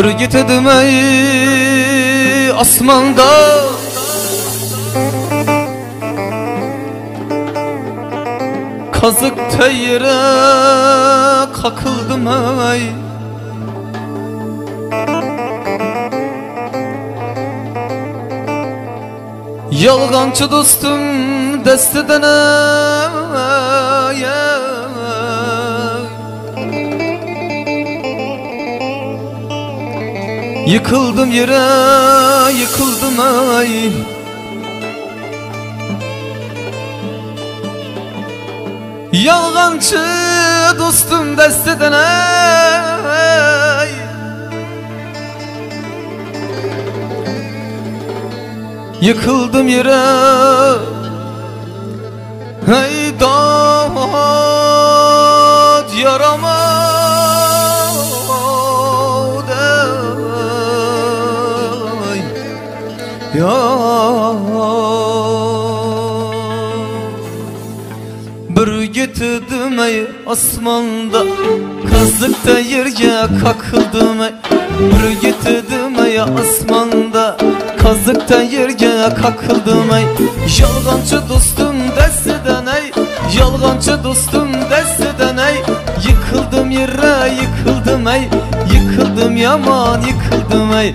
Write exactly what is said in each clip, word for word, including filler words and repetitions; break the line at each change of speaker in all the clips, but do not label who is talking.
Bir gitdim ey asmanda, kazık teyire kakıldım ey. Yalgancı dostum desteden ey. Yıkıldım yere, yıkıldım ey. Yalgancı dostum desteden ey. Yıkıldım yere, hey dağıt yarama dey ya. Bir gittim ey asmanda, kazıkta yerge kakıldım ey. Bir gittim ey asmanda, kazıkta yerge kakıldım ey. Yalgancı dostum desteden ey. Yalgancı dostum desteden ey. Yıkıldım yere, yıkıldım ey. Yıkıldım yaman, yıkıldım ey.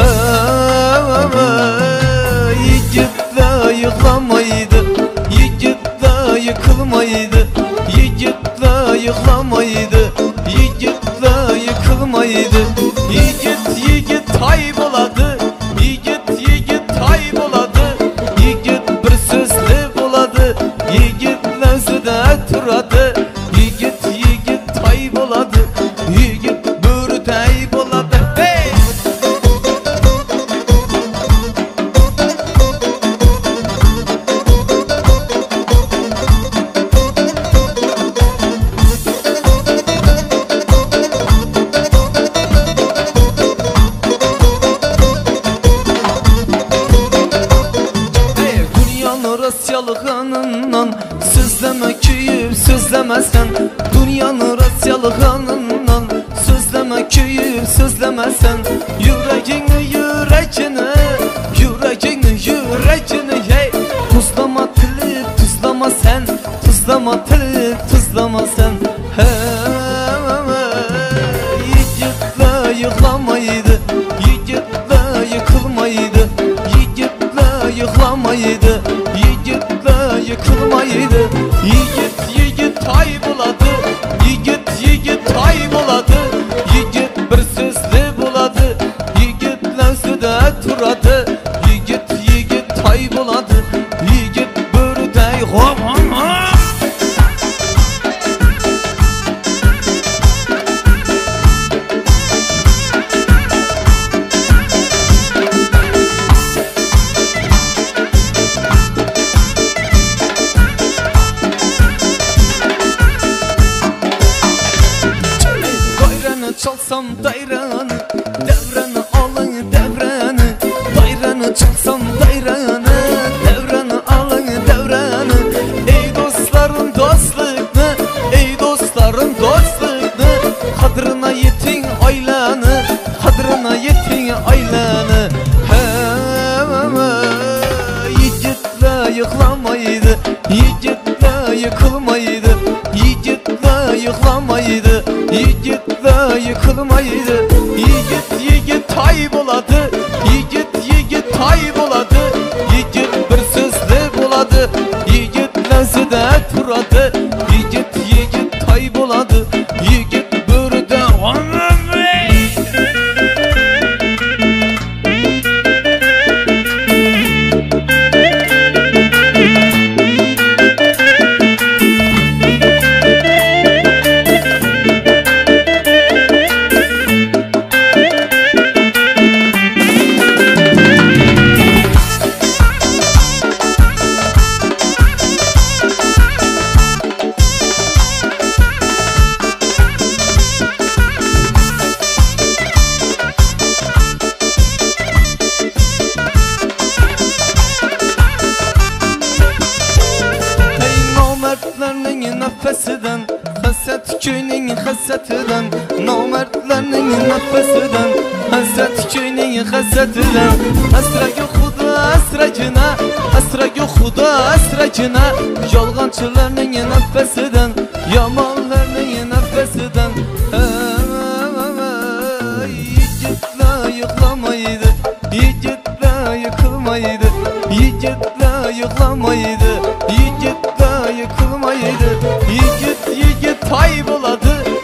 Hey, yigitler yıklamaydı, yigitler yıkılmaydı, yigitler yıklamaydı, yigitler yıkılmaydı. Yigit yigit kayboladı, yigit yigit kayboladı, yigit bir sözlü buladı, yigitler züde turadı, yigit yigit kayboladı, yigit bir kayboladı. Hey! Rasyalığından sözleme köyüp sözlemesen, dünyanın rasyalığından sözleme köyüp sözlemesen, yüreğini yüreğini, yüreğini yüreğini hey. Tuzlama tili tuzlama sen, tuzlama tili tuzlama sen. Hey, yigitler yıklamaydı, yigitler yıkılmaydı, yigitler yıklamaydı, yigitler yıkılmaydı. Yigit yigit kayboladı, yigit yigit kayboladı, yigit bir sözlü buladı, yigitler süde turadı, yigit yigit kayboladı, yigit bir dey hop hop. Çalsam dayranı, devranı alın devranı, dayranı çalsam dayranı, devranı alın devranı. Ey dostların dostluğunu, ey dostların dostluğunu, kadrına yetin aylanı, kadrına yetin aylanı. Hey, yigitler yıklamaydı, yigitler yıkılmaydı, yigitler yıklamaydı, yigitler yıkılmaydı. Yigit yigit kayboladı, yigit yigit kayboladı, yigit bir sözlü buladı, yigitler züde turadı, yigit yigit kayboladı, yigit bir de nefesinden, haset köyünün hasetinden, namertlerinin nefesinden, Hasret köyünün hasretine Esragi Xuda esracına Esragi Xuda esracına Yolğançılarının nefesinden Yamanlarının nefesinden Yigitler yıklamaydı Yigitler yıkılmaydı Yigitler yıklamaydı Yigitler yıkılmaydı Yigit yigit hay buladı